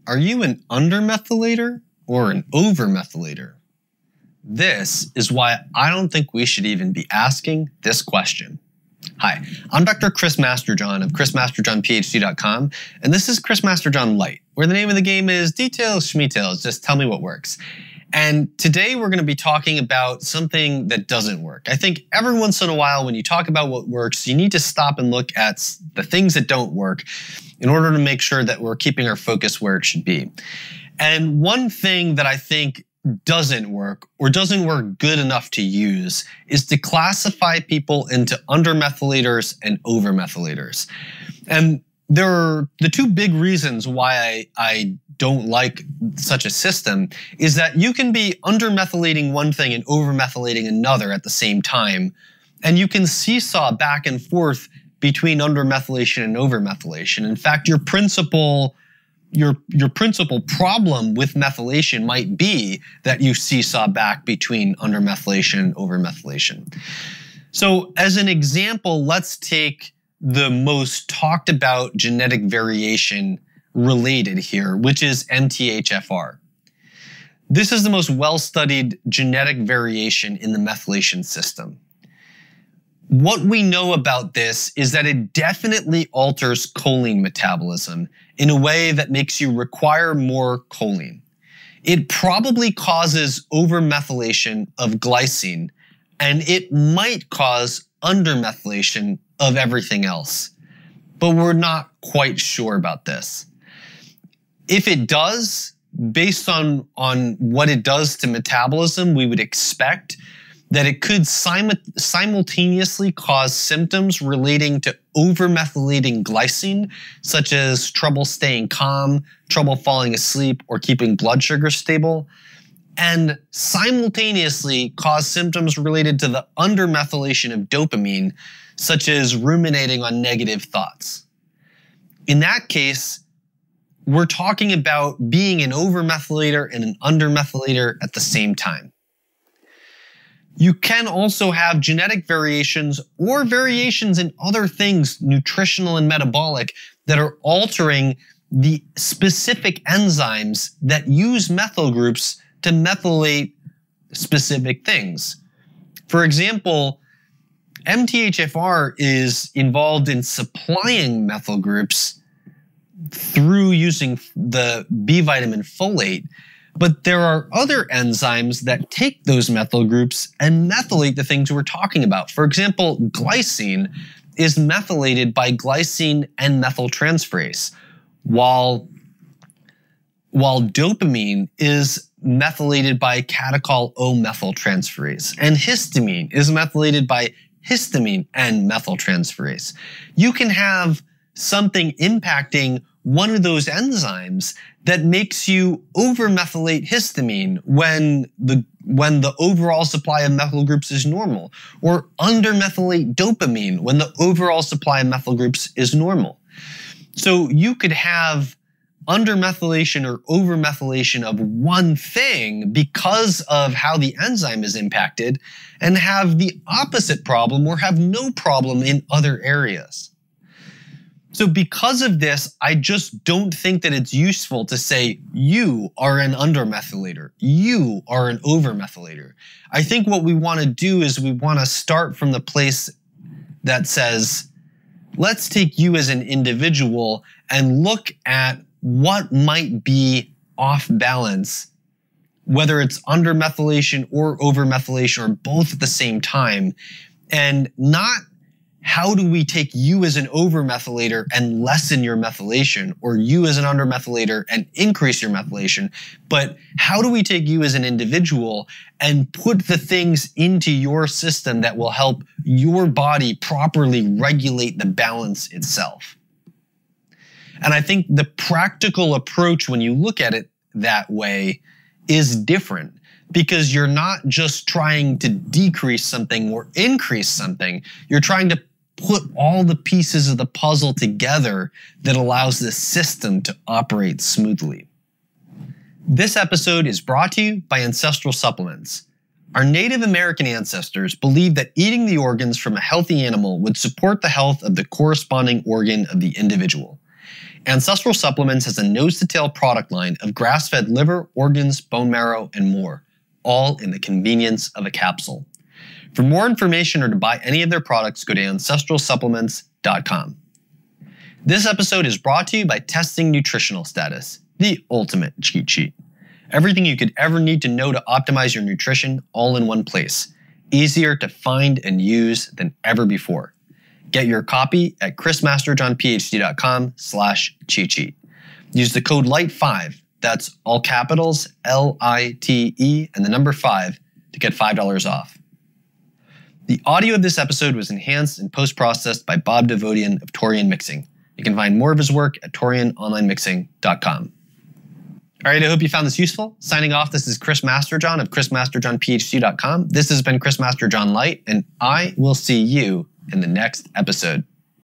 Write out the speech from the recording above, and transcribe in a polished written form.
Are you an undermethylator or an overmethylator? This is why I don't think we should even be asking this question. Hi, I'm Dr. Chris Masterjohn of chrismasterjohnphd.com, and this is Chris Masterjohn Lite, where the name of the game is details, schmeetails, just tell me what works. And today we're going to be talking about something that doesn't work. I think every once in a while when you talk about what works, you need to stop and look at the things that don't work in order to make sure that we're keeping our focus where it should be. And one thing that I think doesn't work or doesn't work good enough to use is to classify people into undermethylators and overmethylators. And there are the two big reasons why I don't like such a system is that you can be undermethylating one thing and overmethylating another at the same time. And you can seesaw back and forth between undermethylation and overmethylation. In fact, your principal problem with methylation might be that you seesaw back between undermethylation and overmethylation. So as an example, let's take the most talked about genetic variation related here, which is MTHFR. This is the most well-studied genetic variation in the methylation system. What we know about this is that it definitely alters choline metabolism in a way that makes you require more choline. It probably causes overmethylation of glycine, and it might cause undermethylation of everything else. But we're not quite sure about this. If it does, based on what it does to metabolism, we would expect that it could simultaneously cause symptoms relating to overmethylating glycine, such as trouble staying calm, trouble falling asleep, or keeping blood sugar stable, and simultaneously cause symptoms related to the undermethylation of dopamine, such as ruminating on negative thoughts. In that case, we're talking about being an overmethylator and an undermethylator at the same time. You can also have genetic variations or variations in other things, nutritional and metabolic, that are altering the specific enzymes that use methyl groups to methylate specific things. For example, MTHFR is involved in supplying methyl groups through using the B vitamin folate, but there are other enzymes that take those methyl groups and methylate the things we're talking about. For example, glycine is methylated by glycine and methyltransferase, while dopamine is methylated by catechol O-methyltransferase, and histamine is methylated by histamine and methyltransferase. You can have something impacting one of those enzymes that makes you overmethylate histamine when the overall supply of methyl groups is normal, or undermethylate dopamine when the overall supply of methyl groups is normal. So you could have undermethylation or overmethylation of one thing because of how the enzyme is impacted, and have the opposite problem or have no problem in other areas. So because of this, I just don't think that it's useful to say you are an undermethylator, you are an overmethylator. I think what we want to do is we want to start from the place that says, let's take you as an individual and look at what might be off balance, whether it's undermethylation or overmethylation or both at the same time, and not how do we take you as an overmethylator and lessen your methylation, or you as an undermethylator and increase your methylation, but how do we take you as an individual and put the things into your system that will help your body properly regulate the balance itself. And I think the practical approach when you look at it that way is different, because you're not just trying to decrease something or increase something, you're trying to put all the pieces of the puzzle together that allows this system to operate smoothly. This episode is brought to you by Ancestral Supplements. Our Native American ancestors believed that eating the organs from a healthy animal would support the health of the corresponding organ of the individual. Ancestral Supplements has a nose-to-tail product line of grass-fed liver, organs, bone marrow, and more, all in the convenience of a capsule. For more information or to buy any of their products, go to ancestralsupplements.com. This episode is brought to you by Testing Nutritional Status, the ultimate cheat sheet. Everything you could ever need to know to optimize your nutrition all in one place. Easier to find and use than ever before. Get your copy at chrismasterjohnphd.com/cheat sheet. Use the code LITE5, that's all capitals, LITE, and the number 5 to get $5 off. The audio of this episode was enhanced and post-processed by Bob Devodian of Torian Mixing. You can find more of his work at torianonlinemixing.com. All right, I hope you found this useful. Signing off, this is Chris Masterjohn of chrismasterjohnphd.com. This has been Chris Masterjohn Lite, and I will see you in the next episode.